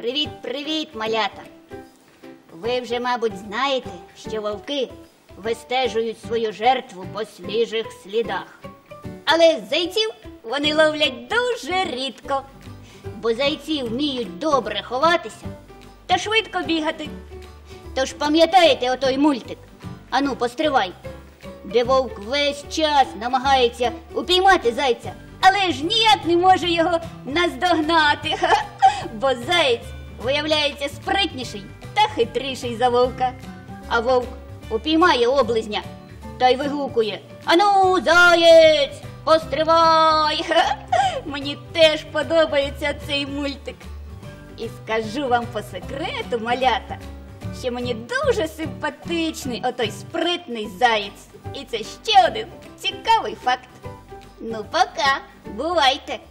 Привіт, малята! Ви вже, мабуть, знаєте, що вовки вистежують свою жертву по свіжих слідах. Але зайців вони ловлять дуже рідко, бо зайці вміють добре ховатися та швидко бігати. Тож пам'ятаєте отой мультик «Ану, постривай», де вовк весь час намагається упіймати зайця, але ж ніяк не може його наздогнати, бо заєць виявляється спритніший та хитріший за вовка. А вовк упіймає облизня та й вигукує: «Ану, заєць, постривай!» Мені теж подобається цей мультик. І скажу вам по секрету, малята, що мені дуже симпатичний отой спритний заєць. І це ще один цікавий факт. Ну, пока, бувайте!